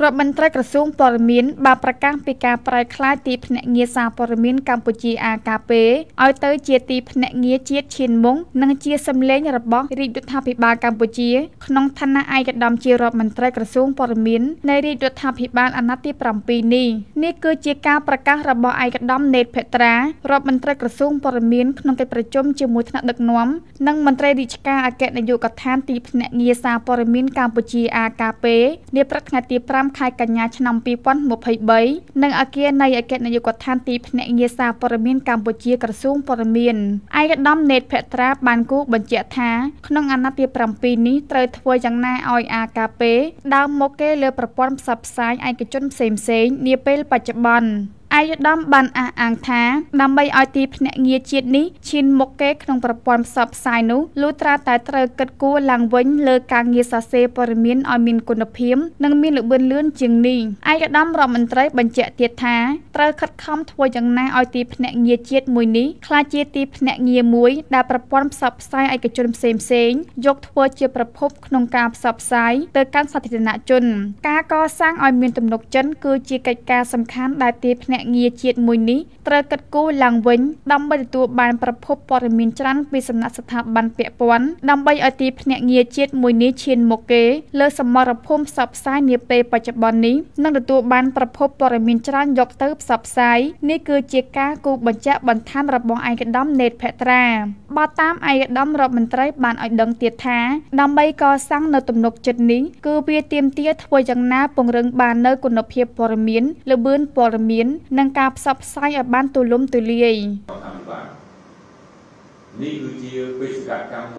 រដ្ឋមន្ត្រីក្រសួងព័ត៌មានបានប្រកាសពីការប្រែក្លាយទីភ្នាក់ងារសារព័ត៌មានកម្ពុជា AKP ឲ្យទៅជាទីភ្នាក់ងារជាតិឈានមុខនិងជាសម្លេងរបស់រាជរដ្ឋាភិបាលកម្ពុជាក្នុងឋានៈឯកឧត្តមជារដ្ឋមន្ត្រីក្រសួងព័ត៌មាននៃរាជរដ្ឋាភិបាលអាណត្តិទី7នេះគឺជាការប្រកាសរបស់ឯកឧត្តមនេត ភេត្រារដ្ឋមន្ត្រីក្រសួងព័ត៌មានក្នុងកិច្ចប្រជុំជាមួយថ្នាក់ដឹកនាំនិងមន្ត្រីរាជការអគ្គនាយកដ្ឋានទីភ្នាក់ងារសារព័ត៌មានកម្ពុជា AKP នាព្រឹកថ្ងៃទី5 ខែកញ្ញាឆ្នាំ2023និងអគារនៃអគ្គនាយកដ្ឋានទីភ្នាក់ងារសារព័ត៌មានកម្ពុជាក្រសួងព័ត៌មានឯកឧត្តមនេត ភេត្រាបានគូបញ្ជាក់ថាក្នុងអាណត្តិទី7នេះត្រូវធ្វើយ៉ាងណាឲ្យ AKP ដើរមកគេលើប្រព័ន្ធផ្សព្វផ្សាយឯកជនផ្សេងៗនាពេលបច្ចុប្បន្នឯកឧត្តមបានអះអាងថាដើម្បីឲ្យទីភ្នាក់ងារជាតិនេះឈានមុខគេក្នុងប្រព័ន្ធផ្សព្វផ្សាយនោះលុះត្រាតែត្រូវគិតគូរឡើងវិញលើការងារសរសេរព័ត៌មានឲ្យមានគុណភាពនិងមានល្បឿនលឿនជាងនេះឯកឧត្តមរដ្ឋមន្ត្រីបញ្ជាក់ទៀតថាត្រូវខិតខំធ្វើយ៉ាងណាឲ្យទីភ្នាក់ងារជាតិមួយនេះក្លាយជាទីភ្នាក់ងារមួយដែលប្រព័ន្ធផ្សព្វផ្សាយឯកជនផ្សេងៗយកធ្វើជាប្រភពក្នុងការផ្សព្វផ្សាយទៅកាន់សាធារណជនការកសាងឲ្យមានទំនុកចិត្តគឺជាកិច្ចការសំខាន់ដែលទីភ្នាក់ងារជាតិមួយនេះត្រូវកាត់គូរឡើងវិញដើម្បីទទួលបានប្រភពព័ត៌មានច្រើនពីសំណាក់ស្ថាប័នពាក់ព័ន្ធដើម្បីឲ្យទីភ្នាក់ងារជាតិមួយនេះឈានមុខគេលើសមរភូមិផ្សព្វផ្សាយនាពេលបច្ចុប្បន្ននេះនិងទទួលបានប្រភពព័ត៌មានច្រើនយកទៅផ្សព្វផ្សាយនេះគឺជាការគូបញ្ជាក់បន្ថែមរបស់ឯកឧត្តមនេត ភេត្រាបើតាមឯកឧត្តមរដ្ឋមន្ត្រីបានឲ្យដឹងទៀតថាដើម្បីកសាងនៅទំនុកចិត្តនេះគឺវាទាមទារធ្វើយ៉ាងណាពង្រឹងបាននៅគុណភាពព័ត៌មានល្បឿនព័ត៌មាននិងការផ្សព្វផ្សាយឲ្យបានទូលំទូលាយនេះគឺជាបេសកកម្ម